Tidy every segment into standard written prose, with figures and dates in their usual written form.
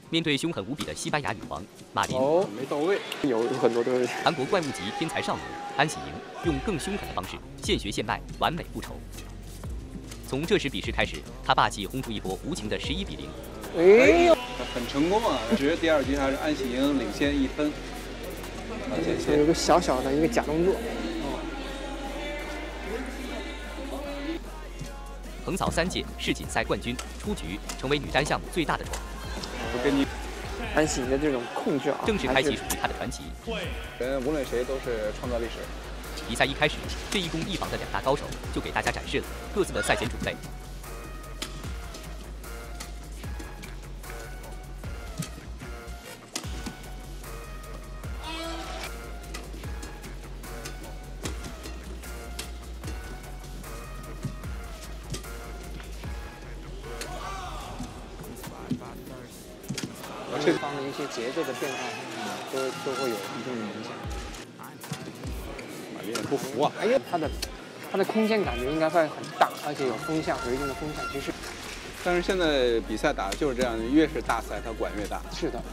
面对凶狠无比的西班牙女皇马琳， 没到位，有很多都是韩国怪物级天才少女安喜莹用更凶狠的方式现学现卖，完美复仇。从这时比试开始，她霸气轰出一波无情的11-0。 哎呦， 很成功啊！只是第二局还是安喜莹领先1分。 有个小小的一个假动作。 横扫3届世锦赛冠军，出局成为女单项目最大的宠。 我跟你， 安喜莹的这种控制啊， 正式开启属于她的传奇。 人无论谁都是创造历史。 比赛一开始，这一攻一防的2大高手就给大家展示了各自的赛前准备。 这方的一些节奏的变化，都会有一定的影响。 马琳也不服啊！ 哎呀，它的空间感觉应该会很大，而且有风向，有一定的风向。其实， 但是现在比赛打的就是这样，越是大赛它管越大。 是的。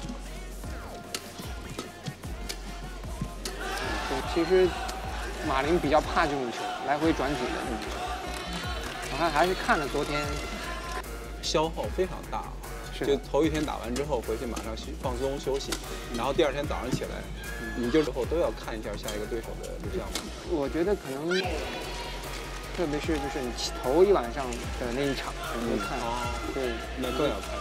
其实马琳比较怕这种球，来回转体的那种球。我看还是看了昨天， 消耗非常大。就头一天打完之后回去马上放松休息，然后第二天早上起来，你就之后都要看一下下一个对手的录像。 我觉得可能，特别是就是你头一晚上的那一场，你会看，对， 那更要看。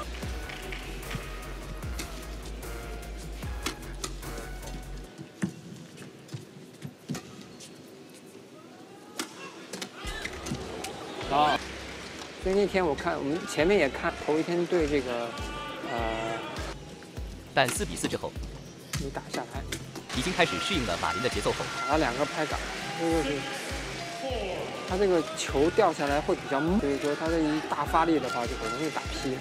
啊。所以那天我看我们前面也看头一天对这个， 但4-4之后， 你打下来， 已经开始适应了马琳的节奏后， 打了2个拍杆，就是他这个球掉下来会比较木，所以说他这一大发力的话就很容易打劈。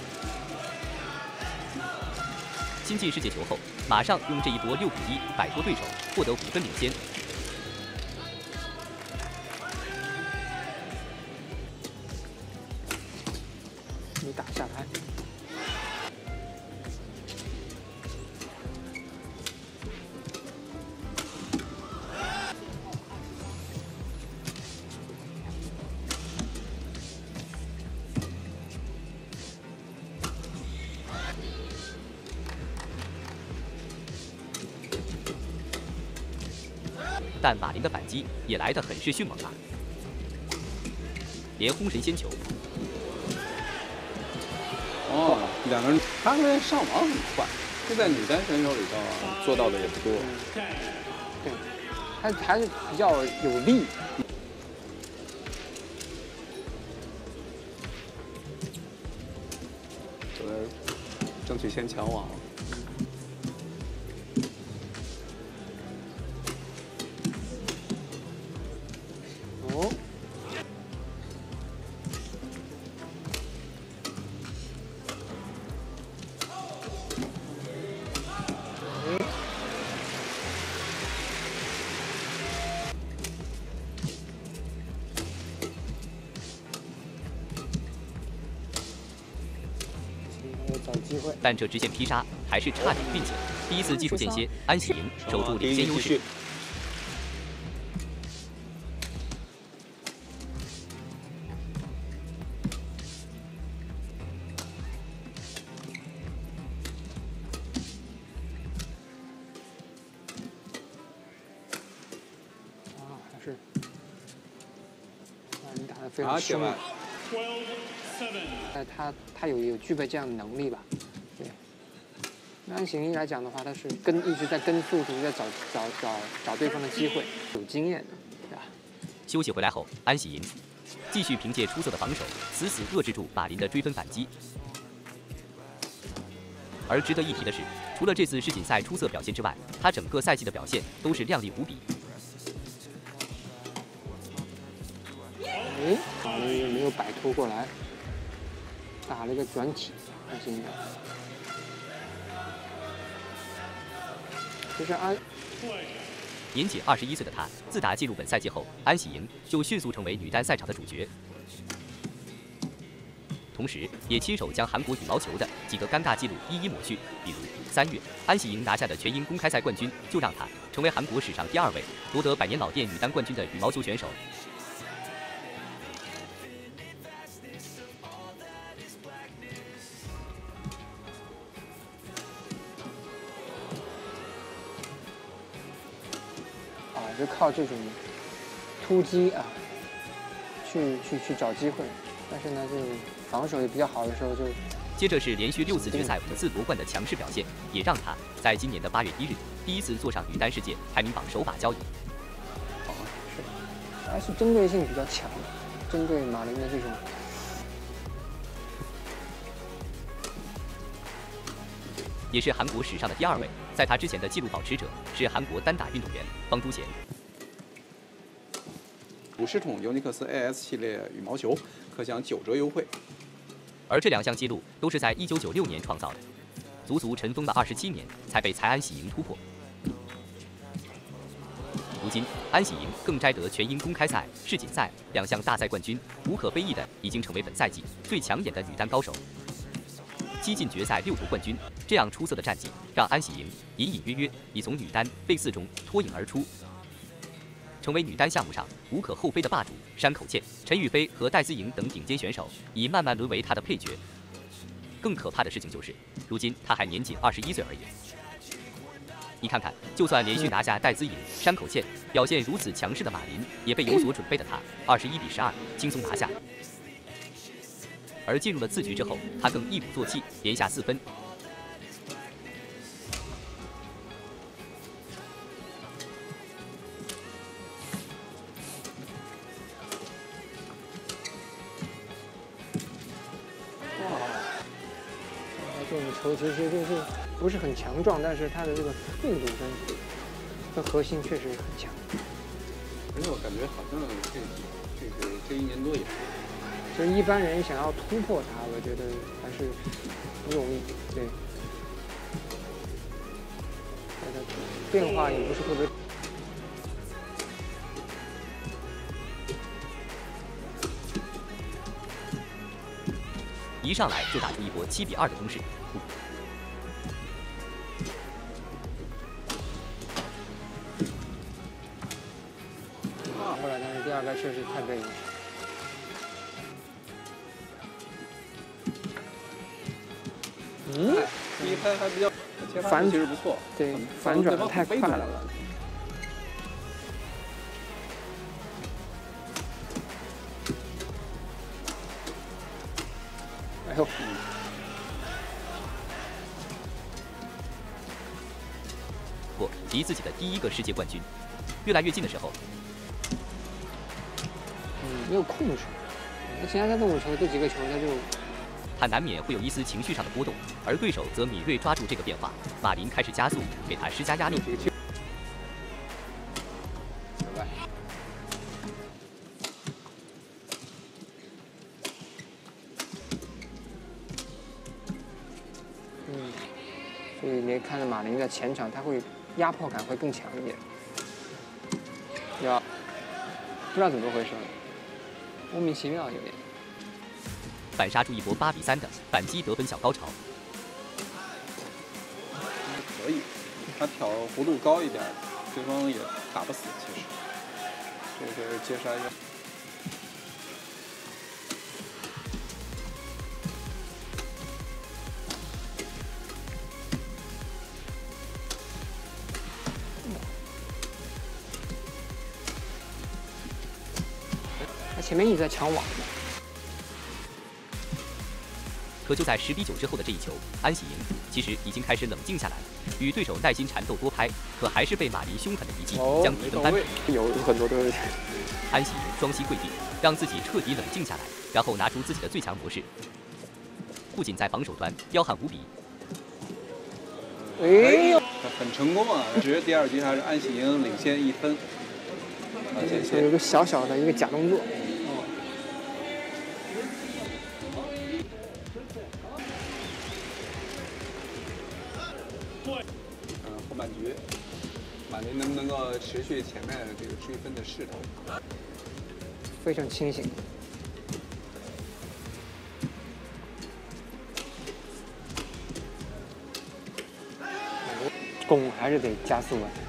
新进世界球后，马上用这一波6-1摆脱对手，获得5分领先。 你打下来， 但马琳的反击也来得很是迅猛啊，连轰神仙球。 哦，2个人，他们上网很快，这在女单选手里头做到的也不多。 对，他还是比较有力。 争取先抢网。 哦。找机会， 但这支线劈杀还是差点运气。第一次技术间歇，安喜莹守住领先优势。 还是，你打得非常凶。他有具备这样的能力吧？对。那安喜莹来讲的话，他是一直在跟速，一直在找对方的机会，有经验的，对吧？ 休息回来后，安喜莹继续凭借出色的防守，死死遏制住马琳的追分反击。而值得一提的是，除了这次世锦赛出色表现之外，他整个赛季的表现都是亮丽无比。 哎，马琳也没有摆脱过来。打了一个转体，安喜莹。就是年仅21岁的她，自打进入本赛季后，安喜莹就迅速成为女单赛场的主角。 同时也亲手将韩国羽毛球的几个尴尬记录一一抹去。比如3月，安喜莹拿下的全英公开赛冠军，就让她成为韩国史上第2位夺得百年老店女单冠军的羽毛球选手。 就靠这种突击啊，去找机会，但是呢，就防守也比较好的时候就。 接着是连续6次决赛5次夺冠的强势表现，也让他在今年的8月1日第一次坐上女单世界排名榜首把交椅。 是，还是针对性比较强的，针对马林的这种。 也是韩国史上的第2位，在他之前的纪录保持者是韩国单打运动员方都贤。 50桶尤尼克斯 AS 系列羽毛球可享9折优惠。 而这2项纪录都是在1996年创造的，足足尘封了27年才被蔡安喜莹突破。如今，安喜莹更摘得全英公开赛、世锦赛2项大赛冠军，无可非议的已经成为本赛季最抢眼的女单高手。击进决赛6夺冠军，这样出色的战绩让安喜莹隐隐约约已从女单被4中脱颖而出，成为女单项目上无可厚非的霸主。山口茜、陈雨菲和戴资颖等顶尖选手已慢慢沦为她的配角。更可怕的事情就是，如今她还年仅21岁而已。你看看，就算连续拿下戴资颖、山口茜，表现如此强势的马林，也被有所准备的她21比12轻松拿下。而进入了4局之后，他更一鼓作气，连下4分。 这种球其实就是不是很强壮，但是他的这个速度跟核心确实很强。 而且我感觉好像这1年多以来。 就是一般人想要突破它，我觉得还是不容易。对，它的变化也不是特别。 一上来就打出一波7比2的攻势。 后来，但是第2个确实太被。 第一拍还比较反其实不错， 对，反转的太快了。哎呦！ 离自己的第1个世界冠军越来越近的时候， 没有控制。其他他动手球这几个球， 他难免会有一丝情绪上的波动，而对手则敏锐抓住这个变化。马林开始加速，给他施加压力。 所以你看到马林在前场，他会压迫感会更强一点。不知道怎么回事，莫名其妙有点。 反杀出一波8比3的反击得分小高潮。 可以，他挑弧度高一点，对方也打不死。其实，这个接杀一下。 他前面一直在抢网。 可就在10比9之后的这一球，安喜莹其实已经开始冷静下来了，与对手耐心缠斗多拍，可还是被马林凶狠的一击将比分扳平。 有很多都是。 安喜莹双膝跪地，让自己彻底冷静下来，然后拿出自己的最强模式，不仅在防守端彪悍无比， 哎呦， 很成功啊！只是第2局还是安喜莹领先1分。 有个小小的一个假动作。 后半局，马林能不能够持续前面这个追分的势头？ 非常清醒。 攻还是得加速啊。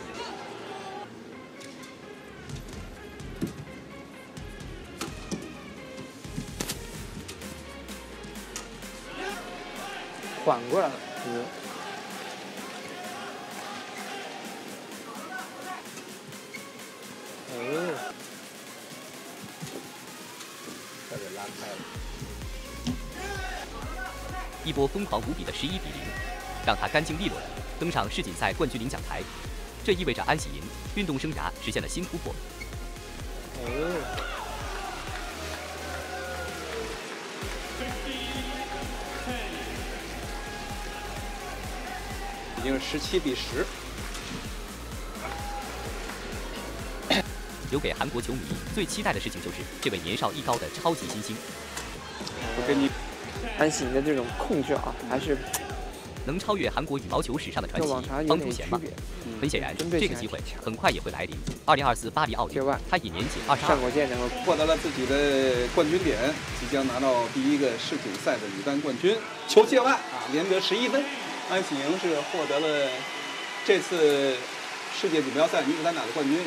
缓过来了， 开始拉开了。 一波疯狂无比的11比0，让他干净利落的登上世锦赛冠军领奖台。这意味着安喜莹运动生涯实现了新突破。 已经是17比10。 留给韩国球迷最期待的事情就是这位年少艺高的超级新星。 我跟你， 安喜莹的这种控制啊，还是能超越韩国羽毛球史上的传奇方祖贤吗？很显然，这个机会很快也会来临。2024巴黎奥运，他已年仅22。 上国界能够获得了自己的冠军点，即将拿到第一个世锦赛的女单冠军。裘谢万啊，连得11分。安喜莹是获得了这次世界锦标赛女子单打的冠军。